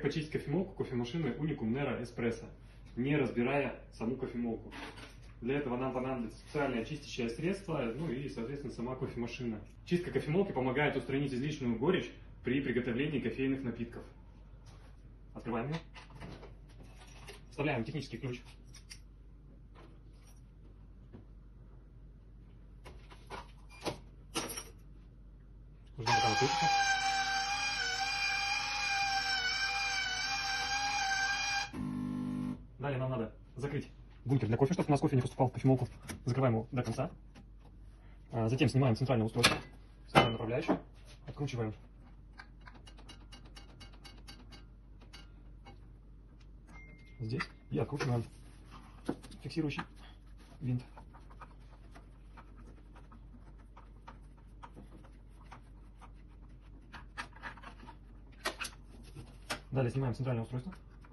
почистить кофемолку кофемашины Unicum Nero Espresso, не разбирая саму кофемолку. Для этого нам понадобится специальное чистящее средство, ну и, соответственно, сама кофемашина. Чистка кофемолки помогает устранить излишнюю горечь при приготовлении кофейных напитков. Открываем ее. Вставляем технический ключ. Ждем, пока накрутится. Далее нам надо закрыть бункер для кофе, чтобы у нас кофе не поступал в кофемолку. Закрываем его до конца. Затем снимаем центральное устройство, ставим направляющую, откручиваем здесь и откручиваем фиксирующий винт. Далее снимаем центральное устройство.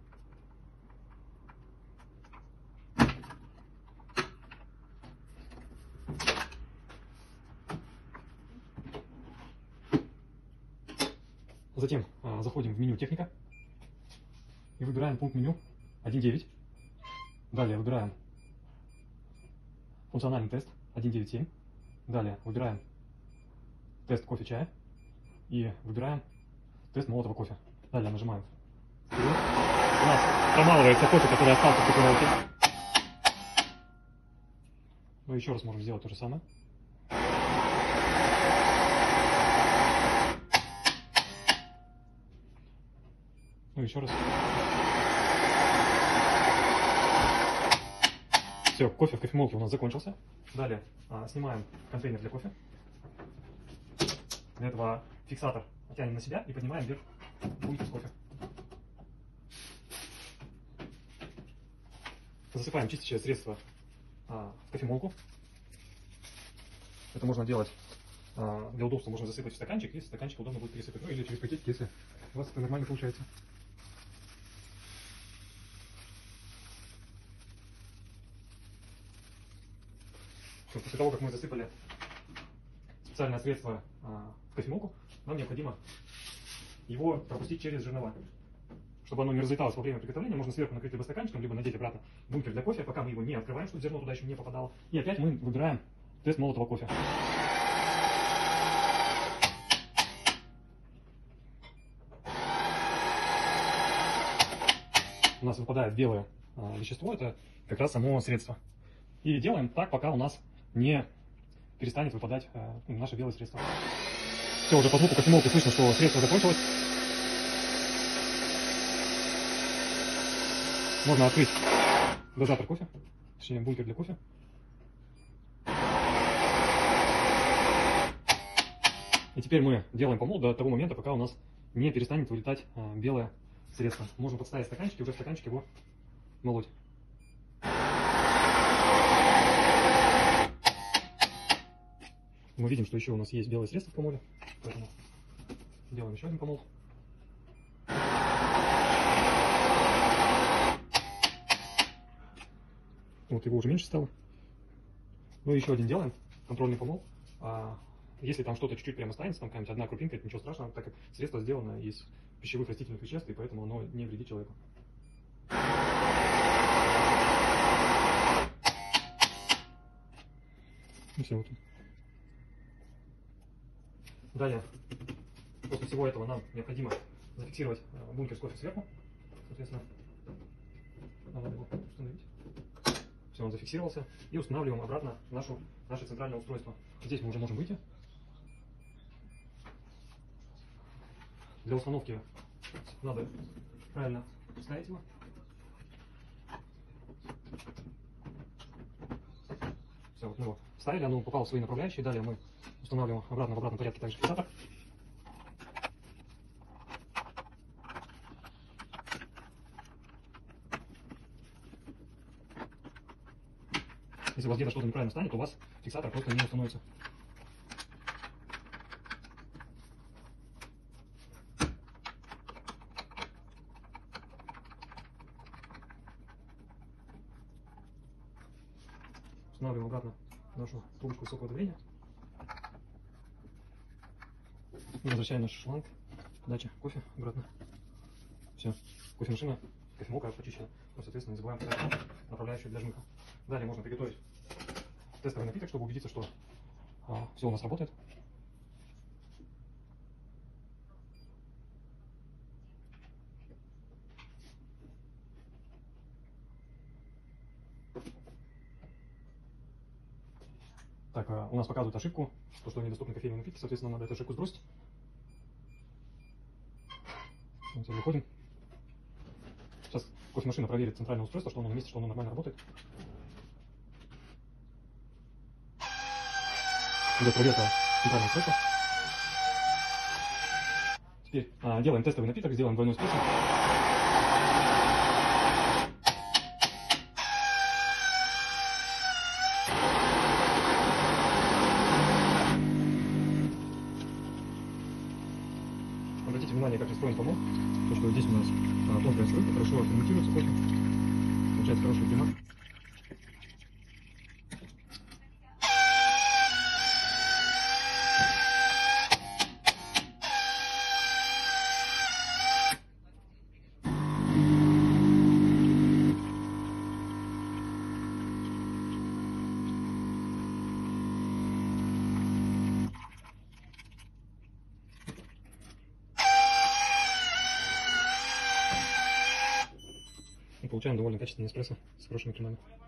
Затем заходим в меню «Техника» и выбираем пункт меню 1.9. Далее выбираем функциональный тест 1.9.7. Далее выбираем тест кофе-чая и выбираем тест молотого кофе. Далее нажимаем вперед. У нас промалывается кофе, который остался в кофемолке. Мы еще раз можем сделать то же самое. Ну, еще раз. Все, кофе в кофемолке у нас закончился. Далее снимаем контейнер для кофе. Для этого фиксатор тянем на себя и поднимаем вверх бункер с кофе. Засыпаем чистящее средство в кофемолку. Это можно делать для удобства, можно засыпать в стаканчик, если стаканчик удобно будет пересыпать. Ну или через пакетик, если у вас это нормально получается. После того, как мы засыпали специальное средство в кофемолку, нам необходимо его пропустить через жернова. Чтобы оно не разлеталось во время приготовления, можно сверху накрыть либо стаканчиком, либо надеть обратно бункер для кофе, пока мы его не открываем, чтобы зерно туда еще не попадало. И опять мы выбираем тест молотого кофе. У нас выпадает белое вещество, это как раз само средство. И делаем так, пока у нас не перестанет выпадать наше белое средство. Все, уже по звуку кофемолки слышно, что средство закончилось. Можно открыть дозатор кофе, точнее бункер для кофе. И теперь мы делаем помол до того момента, пока у нас не перестанет вылетать белое средство. Можно подставить стаканчик и уже в стаканчик его молоть. Мы видим, что еще у нас есть белое средство в помоле, поэтому делаем еще один помол. Вот его уже меньше стало. Ну и еще один делаем, контрольный помол. Если там что-то чуть-чуть прямо останется, там какая-нибудь одна крупинка, это ничего страшного, так как средство сделано из пищевых растительных веществ, и поэтому оно не вредит человеку. И все, вот. Далее, после всего этого нам необходимо зафиксировать бункер с кофе сверху. Соответственно, надо его установить. Все, он зафиксировался. И устанавливаем обратно наше центральное устройство. Здесь мы уже можем выйти. Для установки надо правильно вставить его. Все, вот мы его вставили, оно попало в свои направляющие. Далее мы устанавливаем обратно в обратном порядке также фиксатор. Если у вас где-то что-то неправильно станет, у вас фиксатор просто не установится. Устанавливаем обратно нашу трубочку высокого давления. И возвращаем наш шланг, подача кофе обратно. Все. Все, кофемашина, кофемолка почищена. Ну, соответственно, не забываем поставить направляющую для жмыха. Далее можно приготовить тестовый напиток, чтобы убедиться, что все у нас работает. Так, у нас показывают ошибку, что недоступны кофейные напитки, соответственно, надо эту ошибку сбросить. Вот, выходим. Сейчас кофемашина проверит центральное устройство, что оно на месте, что оно нормально работает. Идет проверка центрального устройства. Теперь делаем тестовый напиток, сделаем двойной эспрессо. Обратите внимание, как настроен помол. То, что здесь у нас тонкая стройка, хорошо ферментируется кофе. Получается хороший дымок. И получаем довольно качественный эспрессо с хорошими кремами.